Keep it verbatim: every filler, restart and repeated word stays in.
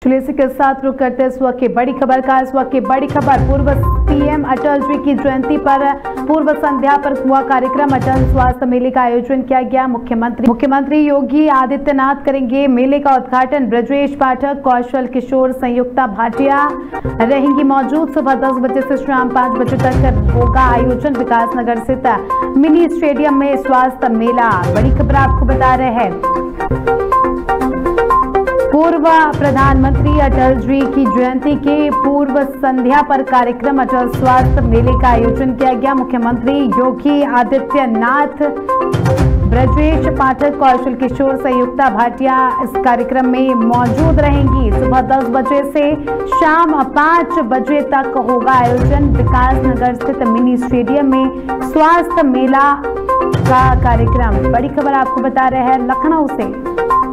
चलिए इसी के साथ रुक करते हैं इस वक्त की बड़ी खबर का। इस वक्त की बड़ी खबर, पूर्व पीएम अटल जी की जयंती पर पूर्व संध्या पर हुआ कार्यक्रम। अटल स्वास्थ्य मेले का आयोजन किया गया। मुख्यमंत्री मुख्यमंत्री योगी आदित्यनाथ करेंगे मेले का उद्घाटन। ब्रजेश पाठक, कौशल किशोर, संयुक्ता भाटिया रहेंगी मौजूद। सुबह दस बजे से शाम पाँच बजे तक होगा आयोजन। विकास नगर स्थित मिनी स्टेडियम में स्वास्थ्य मेला। बड़ी खबर आपको बता रहे हैं। पूर्व प्रधानमंत्री अटल जी की जयंती के पूर्व संध्या पर कार्यक्रम अटल स्वास्थ्य मेले का आयोजन किया गया। मुख्यमंत्री योगी आदित्यनाथ, ब्रजेश पाठक, कौशल किशोर, संयुक्ता भाटिया इस कार्यक्रम में मौजूद रहेंगी। सुबह दस बजे से शाम पाँच बजे तक होगा आयोजन। विकास नगर स्थित मिनी स्टेडियम में स्वास्थ्य मेला का कार्यक्रम। बड़ी खबर आपको बता रहे हैं लखनऊ से।